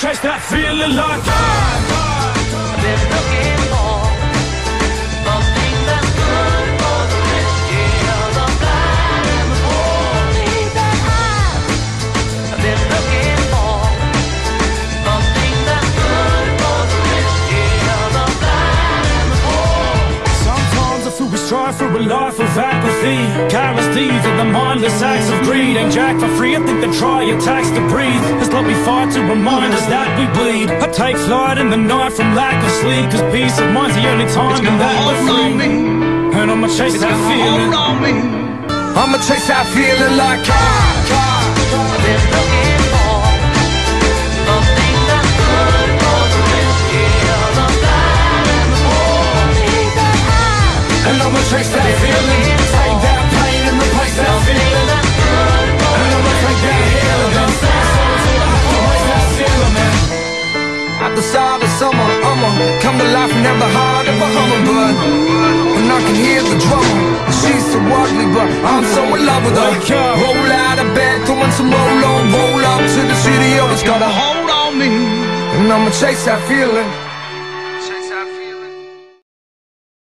chase that feeling like I've been looking for something that's good for the rich, yeah, the blind and the poor. Something that I've been looking for, something that's good for the rich, yeah, the blind and the poor. Sometimes I feel we strive for a life of apathy, careless deeds of the mindless acts of greed. Ain't jack for free, I think they try your tax to breathe. It's like we fight to remind us that we bleed. I take flight in the night from lack of sleep, cause peace of mind's the only time that we're free. And I'ma chase that feeling, I'ma chase that feeling like I've been looking for something that's good for the rich, yeah, the blind and the poor. And I'ma chase that feeling, take that pain and replace that feeling. And I'ma take that healing, then stand so I'ma raise that feeling, man. At the start of summer, I'ma come to life and have the heart of a hummingbird. And I can hear the drummer, she's so ugly, but I'm so in love with her. Roll out of bed, throwing some roll on, roll up to the studio. It's got a hold on me, and I'ma chase that feeling.